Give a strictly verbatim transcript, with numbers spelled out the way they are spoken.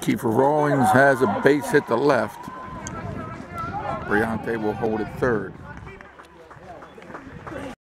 Kiefer Rawlings has a base hit the left. Briante will hold it third.